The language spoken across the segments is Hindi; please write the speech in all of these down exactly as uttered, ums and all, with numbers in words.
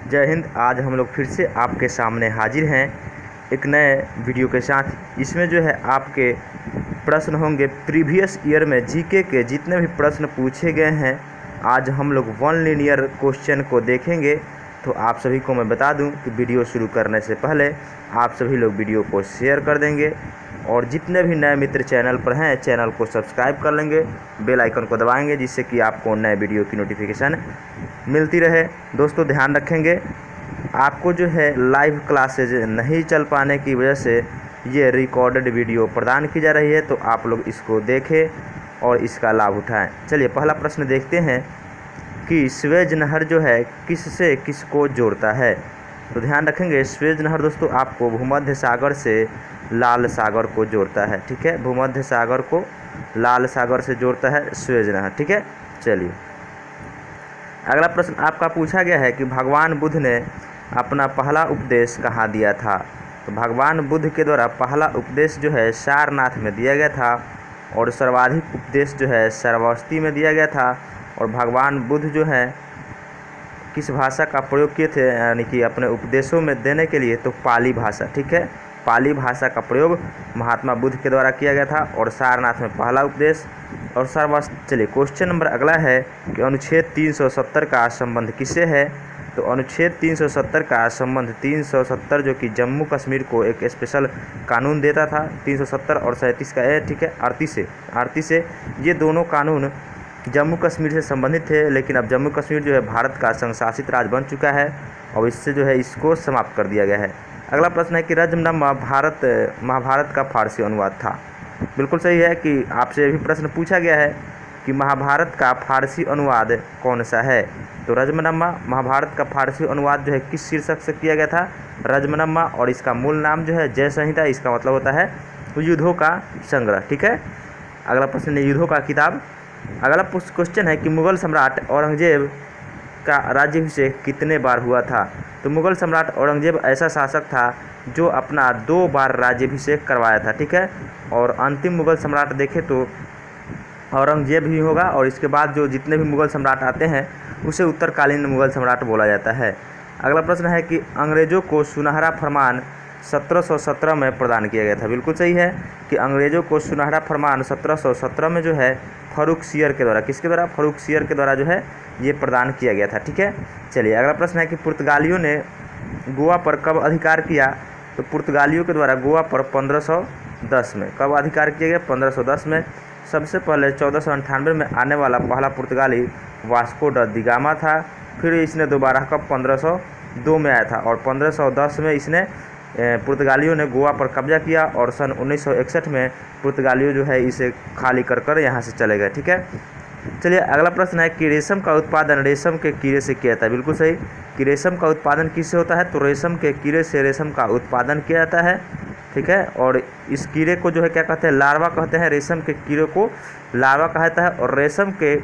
जय हिंद। आज हम लोग फिर से आपके सामने हाजिर हैं एक नए वीडियो के साथ। इसमें जो है आपके प्रश्न होंगे प्रीवियस ईयर में जीके के जितने भी प्रश्न पूछे गए हैं। आज हम लोग वन लीनियर क्वेश्चन को देखेंगे। तो आप सभी को मैं बता दूं कि वीडियो शुरू करने से पहले आप सभी लोग वीडियो को शेयर कर देंगे और जितने भी नए मित्र चैनल पर हैं चैनल को सब्सक्राइब कर लेंगे, बेल आइकन को दबाएंगे जिससे कि आपको नए वीडियो की नोटिफिकेशन मिलती रहे। दोस्तों ध्यान रखेंगे, आपको जो है लाइव क्लासेज नहीं चल पाने की वजह से ये रिकॉर्डेड वीडियो प्रदान की जा रही है, तो आप लोग इसको देखें और इसका लाभ उठाएं। चलिए पहला प्रश्न देखते हैं कि स्वेज नहर जो है किससे किसको जोड़ता है। तो ध्यान रखेंगे, स्वेज नहर दोस्तों आपको भूमध्य सागर से लाल सागर को जोड़ता है। ठीक है, भूमध्य सागर को लाल सागर से जोड़ता है स्वेज नहर। ठीक है, चलिए अगला प्रश्न आपका पूछा गया है कि भगवान बुद्ध ने अपना पहला उपदेश कहाँ दिया था। तो भगवान बुद्ध के द्वारा पहला उपदेश जो है सारनाथ में दिया गया था और सर्वाधिक उपदेश जो है श्रावस्ती में दिया गया था। और भगवान बुद्ध जो है किस भाषा का प्रयोग किए थे, यानी कि अपने उपदेशों में देने के लिए, तो पाली भाषा। ठीक है, पाली भाषा का प्रयोग महात्मा बुद्ध के द्वारा किया गया था और सारनाथ में पहला उपदेश और सर्वस्ती। चलिए क्वेश्चन नंबर अगला है कि अनुच्छेद तीन सौ सत्तर का संबंध किससे है। तो अनुच्छेद तीन सौ सत्तर का संबंध तीन सौ सत्तर जो कि जम्मू कश्मीर को एक स्पेशल कानून देता था, तीन सौ सत्तर और सैंतीस का है। ठीक है, अड़तीस से अड़तीस से ये दोनों कानून जम्मू कश्मीर से संबंधित थे, लेकिन अब जम्मू कश्मीर जो है भारत का संशासित राज्य बन चुका है और इससे जो है इसको समाप्त कर दिया गया है। अगला प्रश्न है कि रजमनम्मा भारत महाभारत का फारसी अनुवाद था। बिल्कुल सही है कि आपसे ये भी प्रश्न पूछा गया है कि महाभारत का फारसी अनुवाद कौन सा है। तो रजमनम्मा महाभारत का फारसी अनुवाद जो है किस शीर्षक से किया गया था, रजमनम्मा, और इसका मूल नाम जो है जय संहिता। इसका मतलब होता है युद्धों का संग्रह। ठीक है, अगला प्रश्न है युद्धों का किताब। अगला क्वेश्चन है कि मुगल सम्राट औरंगजेब का राज्याभिषेक कितने बार हुआ था। तो मुगल सम्राट औरंगजेब ऐसा शासक था जो अपना दो बार राज्याभिषेक करवाया था। ठीक है, और अंतिम मुगल सम्राट देखें तो औरंगजेब ही होगा और इसके बाद जो जितने भी मुगल सम्राट आते हैं उसे उत्तरकालीन मुगल सम्राट बोला जाता है। अगला प्रश्न है कि अंग्रेज़ों को सुनहरा फरमान सत्रह सौ सत्रह में प्रदान किया गया था। बिल्कुल सही है कि अंग्रेज़ों को सुनहरा फरमान सत्रह सौ सत्रह में जो है फर्रुखसियर के द्वारा, किसके द्वारा, फर्रुखसियर के द्वारा जो है ये प्रदान किया गया था। ठीक है, चलिए अगला प्रश्न है कि पुर्तगालियों ने गोवा पर कब अधिकार किया। तो पुर्तगालियों के द्वारा गोवा पर पंद्रह सौ दस में कब अधिकार किया गया, पंद्रह सौ दस में। सबसे पहले चौदह सौ अंठानवे में आने वाला पहला पुर्तगाली वास्को ड दिगामा था। फिर इसने दोबारा कब पंद्रह सौ दो में आया था और पंद्रह सौ दस में इसने पुर्तगालियों ने गोवा पर कब्जा किया और सन उन्नीस सौ इकसठ में पुर्तगालियों जो है इसे खाली कर कर यहाँ से चले गए। ठीक है, चलिए अगला प्रश्न है कि रेशम का उत्पादन रेशम के कीड़े से किया जाता है। बिल्कुल सही कि रेशम का उत्पादन किससे होता है, तो रेशम के कीड़े से रेशम का उत्पादन किया जाता है। ठीक है, और इस कीड़े को जो है क्या कहते हैं, लार्वा कहते हैं। रेशम के कीड़े को लार्वा कहा जाता है और रेशम के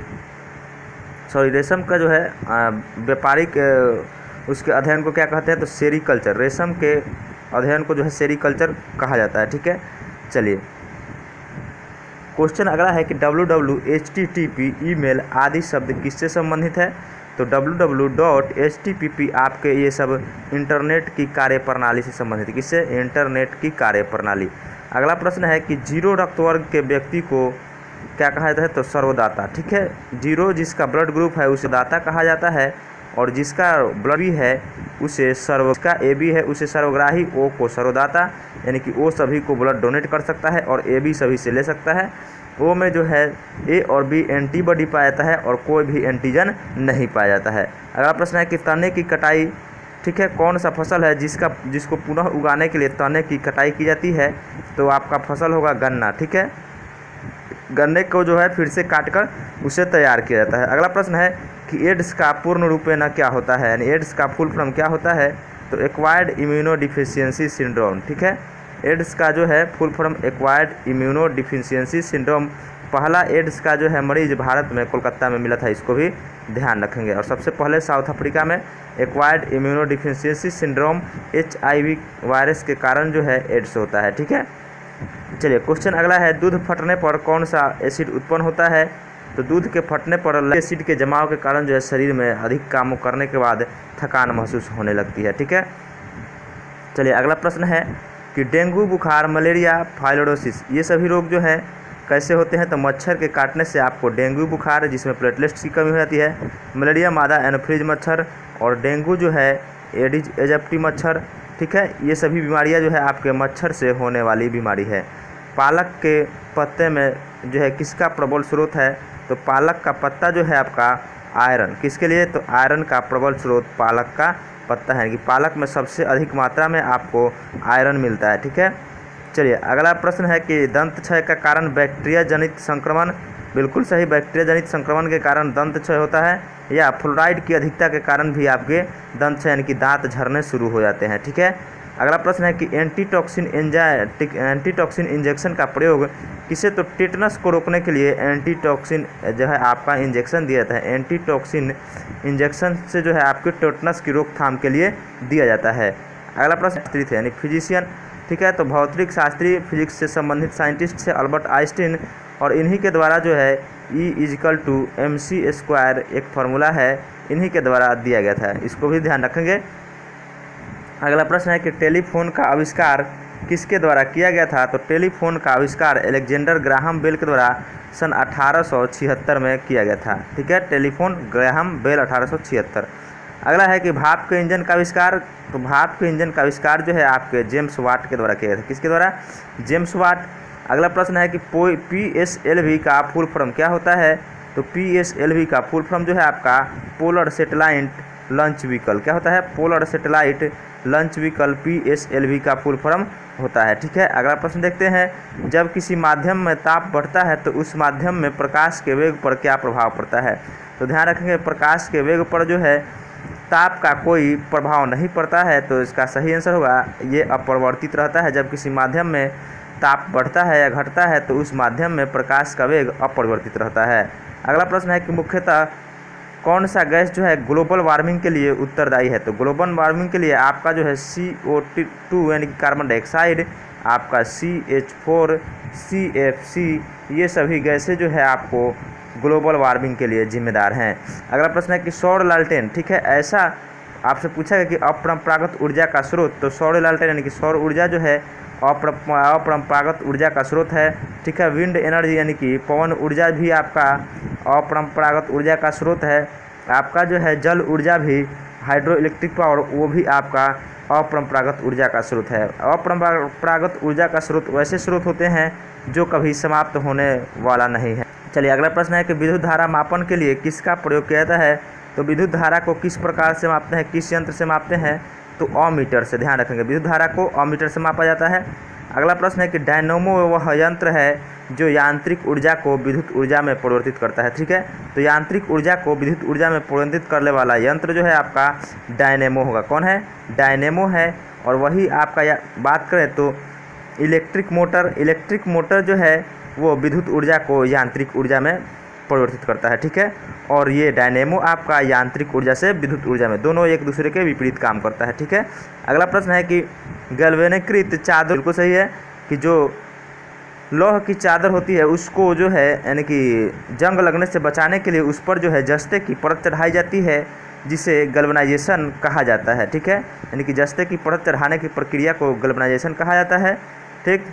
सॉरी रेशम का जो है व्यापारिक उसके अध्ययन को क्या कहते हैं, तो सेरीकल्चर। रेशम के अध्ययन को जो है सेरीकल्चर कहा जाता है। ठीक है, चलिए क्वेश्चन अगला है कि W W H T T P email आदि शब्द किससे संबंधित है। तो W W dot H T P P आपके ये सब इंटरनेट की कार्यप्रणाली से संबंधित है। किससे, इंटरनेट की कार्यप्रणाली। अगला प्रश्न है कि जीरो रक्त वर्ग के व्यक्ति को क्या कहा जाता है, तो सर्वदाता। ठीक है, जीरो जिसका ब्लड ग्रुप है उसे दाता कहा जाता है और जिसका ब्लड बी है उसे सर्व, जिसका ए बी है उसे सर्वग्राही, ओ को सर्वदाता, यानी कि ओ सभी को ब्लड डोनेट कर सकता है और ए बी सभी से ले सकता है। ओ में जो है ए और बी एंटीबॉडी पाया जाता है और कोई भी एंटीजन नहीं पाया जाता है। अगला प्रश्न है कि तने की कटाई, ठीक है, कौन सा फसल है जिसका जिसको पुनः उगाने के लिए तने की कटाई की जाती है। तो आपका फसल होगा गन्ना। ठीक है, गन्ने को जो है फिर से काटकर उसे तैयार किया जाता है। अगला प्रश्न है कि एड्स का पूर्ण रूपेण क्या होता है, यानी एड्स का फुल फॉर्म क्या होता है। तो एक्वायर्ड इम्यूनो डिफिशियंसी सिंड्रोम। ठीक है, एड्स का जो है full form acquired immunodeficiency syndrome. पहला एड्स का जो है मरीज भारत में कोलकाता में मिला था, इसको भी ध्यान रखेंगे। और सबसे पहले साउथ अफ्रीका में acquired immunodeficiency syndrome H I V virus के कारण जो है एड्स होता है। ठीक है, चलिए क्वेश्चन अगला है दूध फटने पर कौन सा एसिड उत्पन्न होता है। तो दूध के फटने पर लैक्टिक एसिड के जमाव के कारण जो है शरीर में अधिक काम करने के बाद थकान महसूस होने लगती है। ठीक है, चलिए अगला प्रश्न है कि डेंगू बुखार, मलेरिया, फाइलोडोसिस ये सभी रोग जो है कैसे होते हैं। तो मच्छर के काटने से आपको डेंगू बुखार जिसमें प्लेटलेट्स की कमी हो जाती है, मलेरिया मादा एनोफ्लिज मच्छर, और डेंगू जो है एडिज एजिप्टी मच्छर। ठीक है, ये सभी बीमारियां जो है आपके मच्छर से होने वाली बीमारी है। पालक के पत्ते में जो है किसका प्रबल स्रोत है। तो पालक का पत्ता जो है आपका आयरन, किसके लिए, तो आयरन का प्रबल स्रोत पालक का पत्ता है कि पालक में सबसे अधिक मात्रा में आपको आयरन मिलता है। ठीक है, चलिए अगला प्रश्न है कि दंत क्षय का कारण बैक्टीरिया जनित संक्रमण। बिल्कुल सही, बैक्टीरिया जनित संक्रमण के कारण दंत क्षय होता है, या फ्लोराइड की अधिकता के कारण भी आपके दंत क्षय यानी कि दांत झड़ने शुरू हो जाते हैं। ठीक है, अगला प्रश्न है कि एंटीटॉक्सिन एंजाइटिक एंटीटॉक्सिन इंजेक्शन का प्रयोग किसे, तो टेटनस को रोकने के लिए एंटीटॉक्सिन जो है आपका इंजेक्शन दिया जाता है। एंटीटॉक्सिन इंजेक्शन से जो है आपके टेटनस की रोकथाम के लिए दिया जाता है। अगला प्रश्न शास्त्री थे यानी फिजिशियन। ठीक है, तो भौतिक शास्त्री फिजिक्स से संबंधित साइंटिस्ट से अल्बर्ट आइंस्टीन, और इन्हीं के द्वारा जो है E equal to M C square एक फार्मूला है, इन्हीं के द्वारा दिया गया था, इसको भी ध्यान रखेंगे। अगला प्रश्न है कि टेलीफोन का आविष्कार किसके द्वारा किया गया था। तो टेलीफोन का आविष्कार अलेक्जेंडर ग्राहम बेल के द्वारा सन अठारह सौ छिहत्तर में किया गया था। ठीक है, टेलीफोन ग्राहम बेल अठारह सौ छिहत्तर। अगला है कि भाप के इंजन का आविष्कार। तो भाप के इंजन का आविष्कार जो है आपके जेम्स वाट के द्वारा किया गया था। किसके द्वारा, जेम्स वाट। अगला प्रश्न है कि पी एस एल वी का फुल फॉर्म क्या होता है। तो पी एस एल वी का फुल फॉर्म जो है आपका पोलर सेटेलाइट लॉन्च व्हीकल क्या होता है, polar satellite launch vehicle P S L V का फुल फॉर्म होता है। ठीक है, अगला प्रश्न देखते हैं, जब किसी माध्यम में ताप बढ़ता है तो उस माध्यम में प्रकाश के वेग पर क्या प्रभाव पड़ता है। तो ध्यान रखेंगे प्रकाश के वेग पर जो है ताप का कोई प्रभाव नहीं पड़ता है, तो इसका सही आंसर होगा ये अपरिवर्तित रहता है। जब किसी माध्यम में ताप बढ़ता है या घटता है तो उस माध्यम में प्रकाश का वेग अपरिवर्तित रहता है। अगला प्रश्न है कि मुख्यतः कौन सा गैस जो है ग्लोबल वार्मिंग के लिए उत्तरदायी है। तो ग्लोबल वार्मिंग के लिए आपका जो है सी ओ टू यानी कि कार्बन डाइऑक्साइड, आपका C H four, C F C, ये सभी गैसें जो है आपको ग्लोबल वार्मिंग के लिए जिम्मेदार हैं। अगला प्रश्न है कि सौर लालटेन, ठीक है, ऐसा आपसे पूछा गया कि अपरंपरागत ऊर्जा का स्रोत। तो सौर लालटेन यानी कि सौर ऊर्जा जो है अपरंपरागत ऊर्जा का स्रोत है। ठीक है, विंड एनर्जी यानी कि पवन ऊर्जा भी आपका अपरंपरागत ऊर्जा का स्रोत है। आपका जो है जल ऊर्जा भी, हाइड्रो इलेक्ट्रिक पावर, वो भी आपका अपरंपरागत ऊर्जा का स्रोत है। अपरंपरागत ऊर्जा का स्रोत वैसे स्रोत होते हैं जो कभी समाप्त होने वाला नहीं है। चलिए अगला प्रश्न है कि विद्युत धारा मापन के लिए किसका प्रयोग किया जाता है। तो विद्युत धारा को किस प्रकार से मापते हैं, किस यंत्र से मापते हैं। तो अमीटर से, ध्यान रखेंगे विद्युत धारा को अमीटर से मापा जाता है। अगला प्रश्न है कि डायनेमो वह यंत्र है जो यांत्रिक ऊर्जा को विद्युत ऊर्जा में परिवर्तित करता है। ठीक है, तो यांत्रिक ऊर्जा को विद्युत ऊर्जा में परिवर्तित करने वाला यंत्र जो है आपका डायनेमो होगा। कौन है, डायनेमो है। और वही आपका या बात करें तो इलेक्ट्रिक मोटर, इलेक्ट्रिक मोटर जो है वो विद्युत ऊर्जा को यांत्रिक ऊर्जा में परिवर्तित करता है। ठीक है, और ये डायनेमो आपका यांत्रिक ऊर्जा से विद्युत ऊर्जा में, दोनों एक दूसरे के विपरीत काम करता है। ठीक है, अगला प्रश्न है कि गैल्वेनीकृत चादर, बिल्कुल सही है कि जो लोह की चादर होती है उसको जो है यानी कि जंग लगने से बचाने के लिए उस पर जो है जस्ते की परत चढ़ाई जाती है, जिसे गैल्वेनाइजेशन कहा जाता है। ठीक है, यानी कि जस्ते की परत चढ़ाने की प्रक्रिया को गैल्वेनाइजेशन कहा जाता है। ठीक,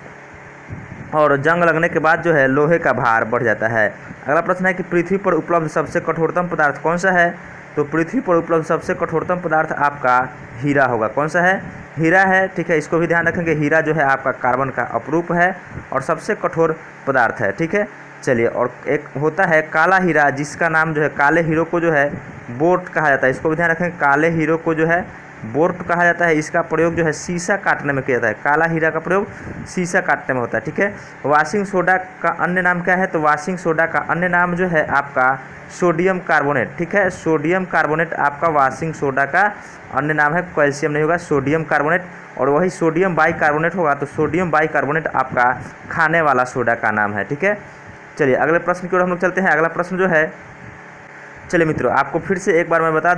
और जंग लगने के बाद जो है लोहे का भार बढ़ जाता है। अगला प्रश्न है कि पृथ्वी पर उपलब्ध सबसे कठोरतम पदार्थ कौन सा है। तो पृथ्वी पर उपलब्ध सबसे कठोरतम पदार्थ आपका हीरा होगा। कौन सा है, हीरा है। ठीक है, इसको भी ध्यान रखेंगे, हीरा जो है आपका कार्बन का अपरूप है और सबसे कठोर पदार्थ है। ठीक है, चलिए, और एक होता है काला हीरा, जिसका नाम जो है काले हीरो को जो है बोर्ट कहा जाता है। इसको भी ध्यान रखेंगे, काले हीरो को जो है बोर्ट कहा जाता है। इसका प्रयोग जो है शीशा काटने में किया जाता है। काला हीरा का प्रयोग शीशा काटने में होता है। ठीक है, वाशिंग सोडा का अन्य नाम क्या है। तो वाशिंग सोडा का अन्य नाम जो है आपका सोडियम कार्बोनेट। ठीक है, सोडियम कार्बोनेट आपका वाशिंग सोडा का अन्य नाम है, कैल्शियम नहीं होगा, सोडियम कार्बोनेट। और वही सोडियम बाइकार्बोनेट होगा तो सोडियम बाइकार्बोनेट आपका खाने वाला सोडा का नाम है। ठीक है, चलिए अगले प्रश्न की ओर हम लोग चलते हैं। अगला प्रश्न जो है, चलिए मित्रों आपको फिर से एक बार मैं बता दूं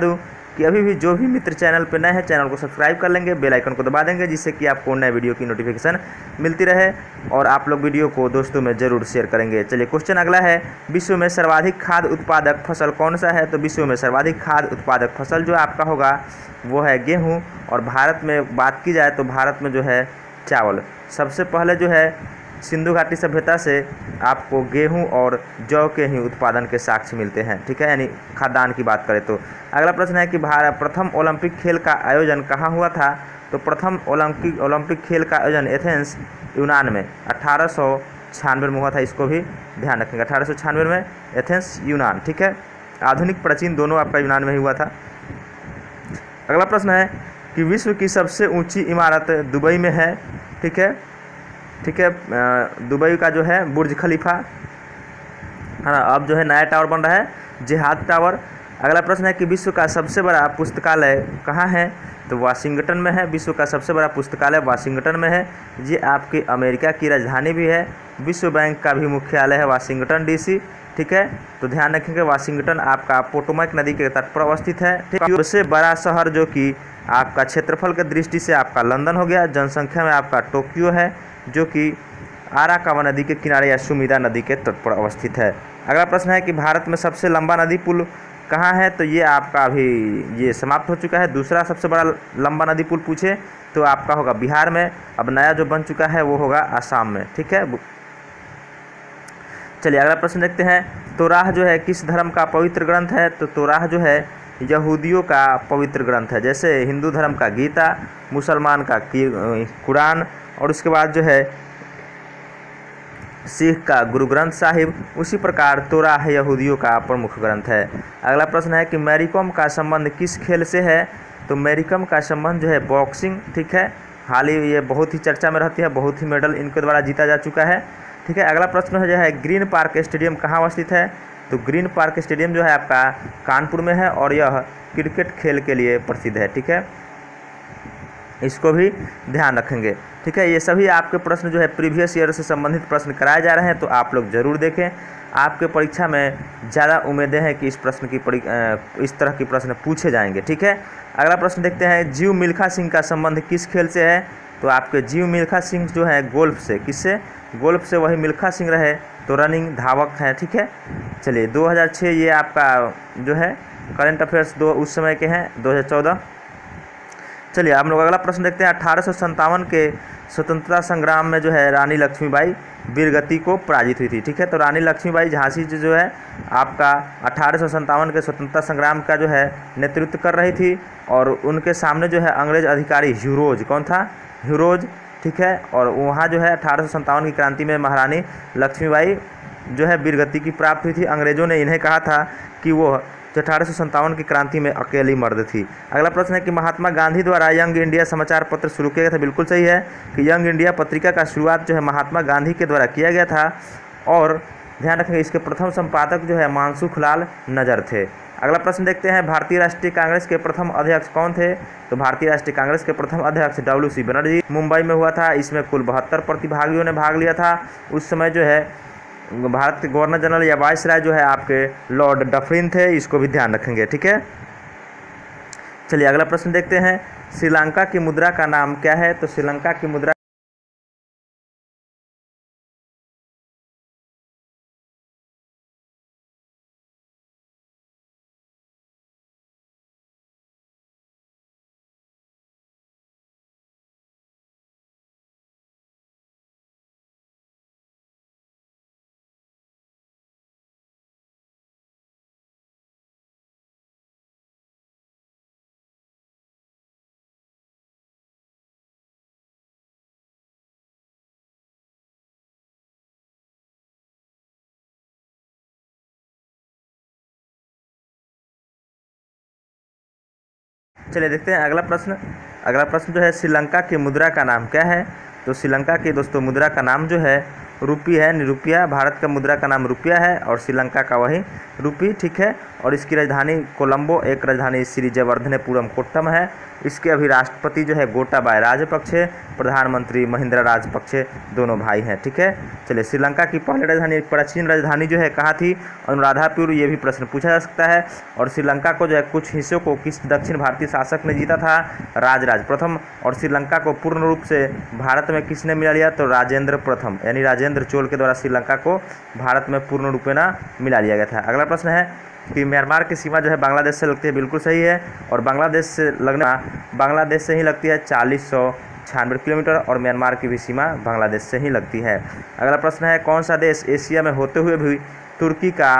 कि अभी भी जो भी मित्र चैनल पर नए हैं चैनल को सब्सक्राइब कर लेंगे, बेल आइकन को दबा देंगे, जिससे कि आपको नए वीडियो की नोटिफिकेशन मिलती रहे और आप लोग वीडियो को दोस्तों में ज़रूर शेयर करेंगे। चलिए क्वेश्चन अगला है, विश्व में सर्वाधिक खाद्य उत्पादक फसल कौन सा है? तो विश्व में सर्वाधिक खाद्य उत्पादक फसल जो आपका होगा वो है गेहूँ, और भारत में बात की जाए तो भारत में जो है चावल। सबसे पहले जो है सिंधु घाटी सभ्यता से आपको गेहूं और जौ के ही उत्पादन के साक्ष्य मिलते हैं, ठीक है, यानी खाद्यान्न की बात करें तो। अगला प्रश्न है कि भारत प्रथम ओलंपिक खेल का आयोजन कहाँ हुआ था? तो प्रथम ओलंपिक ओलंपिक खेल का आयोजन एथेंस यूनान में अठारह सौ छियानवे में हुआ था। इसको भी ध्यान रखेंगे, अठारह सौ छियानवे में एथेंस यूनान, ठीक है। आधुनिक प्राचीन दोनों आपका यूनान में ही हुआ था। अगला प्रश्न है कि विश्व की सबसे ऊंची इमारत दुबई में है, ठीक है, ठीक है। दुबई का जो है बुर्ज खलीफा है ना, अब जो है नया टावर बन रहा है जिहाद टावर। अगला प्रश्न है कि विश्व का सबसे बड़ा पुस्तकालय कहाँ है? तो वाशिंगटन में है। विश्व का सबसे बड़ा पुस्तकालय वाशिंगटन में है। ये आपकी अमेरिका की राजधानी भी है। विश्व बैंक का भी मुख्यालय है वाशिंगटन डीसी, ठीक है। तो ध्यान रखेंगे वाशिंगटन आपका पोटोमैक नदी के तट पर अवस्थित है, ठीक है। सबसे बड़ा शहर जो कि आपका क्षेत्रफल की दृष्टि से आपका लंदन हो गया। जनसंख्या में आपका टोक्यो है जो कि आराकावा नदी के किनारे या सुमिदा नदी के तट पर अवस्थित है। अगला प्रश्न है कि भारत में सबसे लंबा नदी पुल कहाँ है? तो ये आपका अभी ये समाप्त हो चुका है। दूसरा सबसे बड़ा लंबा नदी पुल पूछे तो आपका होगा बिहार में। अब नया जो बन चुका है वो होगा आसाम में, ठीक है। चलिए अगला प्रश्न देखते हैं, तोराह जो है किस धर्म का पवित्र ग्रंथ है? तो तोराह जो है यहूदियों का पवित्र ग्रंथ है। जैसे हिंदू धर्म का गीता, मुसलमान का कुरान, और उसके बाद जो है सिख का गुरु ग्रंथ साहिब, उसी प्रकार तोराह यहूदियों का प्रमुख ग्रंथ है। अगला प्रश्न है कि मैरी कॉम का संबंध किस खेल से है? तो मैरी कॉम का संबंध जो है बॉक्सिंग, ठीक है। हाल ही ये बहुत ही चर्चा में रहती है, बहुत ही मेडल इनके द्वारा जीता जा चुका है, ठीक है। अगला प्रश्न है जो है ग्रीन पार्क स्टेडियम कहाँ अवस्थित है? तो ग्रीन पार्क स्टेडियम जो है आपका कानपुर में है और यह क्रिकेट खेल के लिए प्रसिद्ध है, ठीक है। इसको भी ध्यान रखेंगे, ठीक है। ये सभी आपके प्रश्न जो है प्रीवियस ईयर से संबंधित प्रश्न कराए जा रहे हैं, तो आप लोग ज़रूर देखें। आपके परीक्षा में ज़्यादा उम्मीदें हैं कि इस प्रश्न की परी इस तरह के प्रश्न पूछे जाएंगे, ठीक है। अगला प्रश्न देखते हैं, जीव मिल्खा सिंह का संबंध किस खेल से है? तो आपके जीव मिल्खा सिंह जो है गोल्फ से। किससे? गोल्फ से। वही मिल्खा सिंह रहे तो रनिंग धावक हैं, ठीक है। चलिए दो हज़ार छः ये आपका जो है करंट अफेयर्स दो उस समय के हैं, दो हज़ार चौदह। चलिए हम लोग अगला प्रश्न देखते हैं, अठारह सौ सत्तावन के स्वतंत्रता संग्राम में जो है रानी लक्ष्मीबाई वीरगति को पराजित हुई थी, ठीक है। तो रानी लक्ष्मीबाई झांसी जो है आपका अठारह सौ सत्तावन के स्वतंत्रता संग्राम का जो है नेतृत्व कर रही थी, और उनके सामने जो है अंग्रेज अधिकारी ह्यूरोज, कौन था? ह्यूरोज, ठीक है। और वहाँ जो है अठारह सौ सत्तावन की क्रांति में महारानी लक्ष्मीबाई जो है वीरगति की प्राप्त हुई थी। अंग्रेजों ने इन्हें कहा था कि वो अठारह सौ सत्तावन की क्रांति में अकेली मर्द थी। अगला प्रश्न है कि महात्मा गांधी द्वारा यंग इंडिया समाचार पत्र शुरू किया गया था। बिल्कुल सही है कि यंग इंडिया पत्रिका का शुरुआत जो है महात्मा गांधी के द्वारा किया गया था, और ध्यान रखेंगे इसके प्रथम संपादक जो है मानसुख लाल नजर थे। अगला प्रश्न देखते हैं, भारतीय राष्ट्रीय कांग्रेस के प्रथम अध्यक्ष कौन थे? तो भारतीय राष्ट्रीय कांग्रेस के प्रथम अध्यक्ष डब्ल्यू सी बनर्जी, मुंबई में हुआ था। इसमें कुल बहत्तर प्रतिभागियों ने भाग लिया था। उस समय जो है भारत के गवर्नर जनरल या वाइसराय जो है आपके लॉर्ड डफरिन थे। इसको भी ध्यान रखेंगे, ठीक है। चलिए अगला प्रश्न देखते हैं, श्रीलंका की मुद्रा का नाम क्या है? तो श्रीलंका की मुद्रा चलिए देखते हैं अगला प्रश्न। अगला प्रश्न जो है श्रीलंका की मुद्रा का नाम क्या है? तो श्रीलंका की दोस्तों मुद्रा का नाम जो है रुपी है, रुपया। भारत का मुद्रा का नाम रुपया है और श्रीलंका का वही रुपी, ठीक है। और इसकी राजधानी कोलंबो, एक राजधानी श्री जयवर्धनेपुरम कोट्टम है। इसके अभी राष्ट्रपति जो है गोटाबाया राजपक्षे, प्रधानमंत्री महिंद्रा राजपक्षे, दोनों भाई हैं। ठीक है, चलिए श्रीलंका की पहली राजधानी, प्राचीन राजधानी जो है कहाँ थी? अनुराधापुर। ये भी प्रश्न पूछा जा सकता है। और श्रीलंका को जो है कुछ हिस्सों को किस दक्षिण भारतीय शासक ने जीता था? राजराज प्रथम। और श्रीलंका को पूर्ण रूप से भारत में किसने मिला लिया? तो राजेंद्र प्रथम, यानी राजेंद्र चोल के द्वारा श्रीलंका को भारत में पूर्ण रूपेण मिला लिया गया था। अगला प्रश्न है कि म्यांमार की सीमा जो है बांग्लादेश से लगती है, बिल्कुल सही है। और बांग्लादेश से लगना बांग्लादेश से ही लगती है चालीस सौ छियानवे किलोमीटर, और म्यांमार की भी सीमा बांग्लादेश से ही लगती है। अगला प्रश्न है कौन सा देश एशिया में होते हुए भी तुर्की का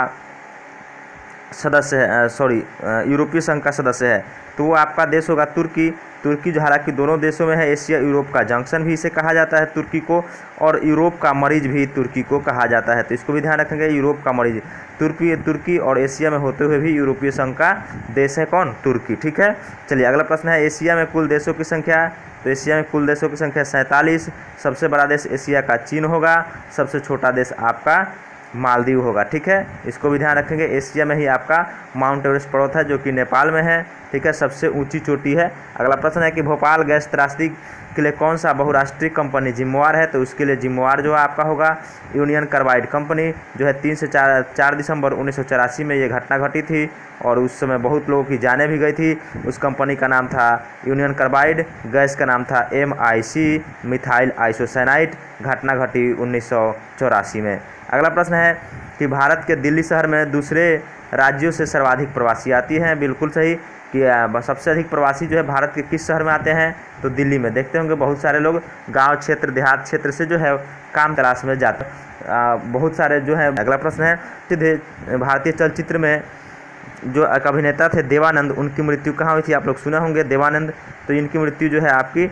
सदस्य है, सॉरी यूरोपीय संघ का सदस्य है? तो वो आपका देश होगा तुर्की। तुर्की जो हालांकि दोनों देशों में है, एशिया यूरोप का जंक्शन भी इसे कहा जाता है तुर्की को, और यूरोप का मरीज भी तुर्की को कहा जाता है। तो इसको भी ध्यान रखेंगे, यूरोप का मरीज तुर्की तुर्की और एशिया में होते हुए भी यूरोपीय संघ का देश है कौन? तुर्की। ठीक है, चलिए अगला प्रश्न है एशिया में कुल देशों की संख्या। तो एशिया में कुल देशों की संख्या सैंतालीस। सबसे बड़ा देश एशिया का चीन होगा, सबसे छोटा देश आपका मालदीव होगा। ठीक है, इसको भी ध्यान रखेंगे। एशिया में ही आपका माउंट एवरेस्ट पर्वत है जो कि नेपाल में है। ठीक है, सबसे ऊंची चोटी है। अगला प्रश्न है कि भोपाल गैस त्रासदी के लिए कौन सा बहुराष्ट्रीय कंपनी जिम्मेवार है? तो उसके लिए जिम्मेवार जो है आपका होगा यूनियन कार्बाइड कंपनी, जो है तीन से चार चार दिसंबर उन्नीस सौ चौरासी में ये घटना घटी थी, और उस समय बहुत लोगों की जानें भी गई थी। उस कंपनी का नाम था यूनियन कार्बाइड, गैस का नाम था M I C methyl isocyanide. घटना घटी उन्नीस सौ चौरासी में। अगला प्रश्न है कि भारत के दिल्ली शहर में दूसरे राज्यों से सर्वाधिक प्रवासी आती हैं। बिल्कुल सही कि सबसे अधिक प्रवासी जो है भारत के किस शहर में आते हैं? तो दिल्ली में। देखते होंगे बहुत सारे लोग गांव क्षेत्र देहात क्षेत्र से जो है काम तलाश में जाते हैं, बहुत सारे जो है। अगला प्रश्न है भारतीय चलचित्र में जो एक अभिनेता थे देवानंद, उनकी मृत्यु कहाँ हुई थी? आप लोग सुने होंगे देवानंद। तो इनकी मृत्यु जो है आपकी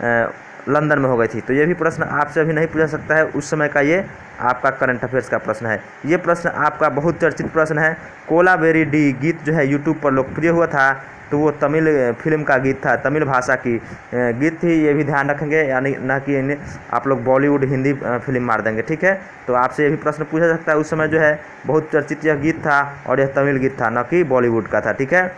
लंदन में हो गई थी। तो ये भी प्रश्न आपसे अभी नहीं पूछा सकता है, उस समय का ये आपका करंट अफेयर्स का प्रश्न है। ये प्रश्न आपका बहुत चर्चित प्रश्न है। कोलावेरी डी गीत जो है यूट्यूब पर लोकप्रिय हुआ था, तो वो तमिल फिल्म का गीत था, तमिल भाषा की गीत थी। ये भी ध्यान रखेंगे, यानी ना कि आप लोग बॉलीवुड हिंदी फिल्म मार देंगे। ठीक है, तो आपसे ये भी प्रश्न पूछा सकता है। उस समय जो है बहुत चर्चित यह गीत था, और यह तमिल गीत था, न कि बॉलीवुड का था। ठीक है,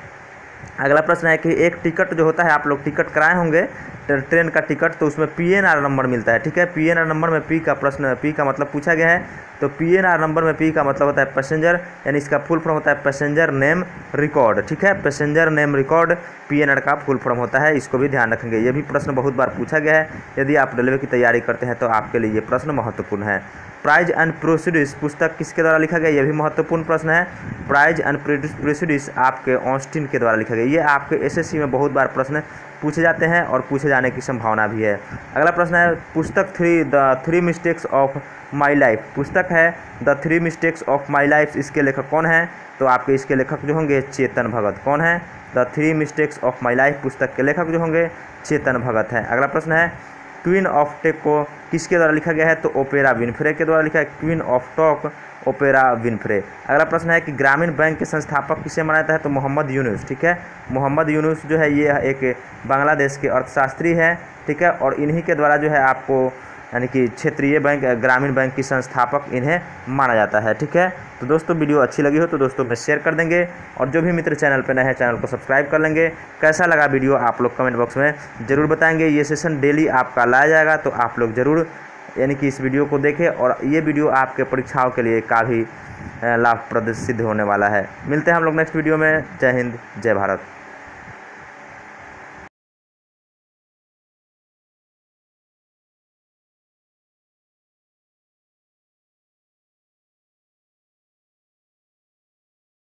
अगला प्रश्न है कि एक टिकट जो होता है, आप लोग टिकट कराए होंगे ट्रेन का टिकट, तो उसमें पी एन आर नंबर मिलता है। ठीक है, पी एन आर नंबर में पी का प्रश्न पी का मतलब पूछा गया है। तो पी एन आर नंबर में पी का मतलब होता है पैसेंजर, यानी इसका फुल फॉर्म होता है पैसेंजर नेम रिकॉर्ड। ठीक है, passenger name record P N R का फुल फॉर्म होता है। इसको भी ध्यान रखेंगे, ये भी प्रश्न बहुत बार पूछा गया है। यदि आप रेलवे की तैयारी करते हैं तो आपके लिए ये प्रश्न महत्वपूर्ण है। प्राइज एंड प्रेजुडिस पुस्तक किसके द्वारा लिखा गया? ये भी महत्वपूर्ण प्रश्न है। प्राइज एंड प्रेजुडिस आपके ऑस्टिन के द्वारा लिखा गया। ये आपके एसएससी में बहुत बार प्रश्न पूछे जाते हैं और पूछे जाने की संभावना भी है। अगला प्रश्न है पुस्तक three the three mistakes of my life. पुस्तक है the three mistakes of my life, इसके लेखक कौन है? तो आपके इसके लेखक जो होंगे चेतन भगत। कौन है? The three mistakes of my life पुस्तक के लेखक जो होंगे चेतन भगत है। अगला प्रश्न है क्वीन ऑफ टेक को किसके द्वारा लिखा गया है? तो ओपेरा विनफ्रे के द्वारा लिखा है, queen of talk Oprah Winfrey. अगला प्रश्न है कि ग्रामीण बैंक के संस्थापक किसे माना जाता है? तो मोहम्मद यूनुस। ठीक है, मोहम्मद यूनुस जो है ये एक बांग्लादेश के अर्थशास्त्री है। ठीक है, और इन्हीं के द्वारा जो है आपको यानी कि क्षेत्रीय बैंक ग्रामीण बैंक की संस्थापक इन्हें माना जाता है। ठीक है, तो दोस्तों वीडियो अच्छी लगी हो तो दोस्तों में शेयर कर देंगे, और जो भी मित्र चैनल पर नए हैं चैनल को सब्सक्राइब कर लेंगे। कैसा लगा वीडियो आप लोग कमेंट बॉक्स में ज़रूर बताएंगे। ये सेशन डेली आपका लाया जाएगा, तो आप लोग ज़रूर यानी कि इस वीडियो को देखें, और ये वीडियो आपके परीक्षाओं के लिए काफ़ी लाभप्रद सिद्ध होने वाला है। मिलते हैं हम लोग नेक्स्ट वीडियो में। जय हिंद, जय भारत।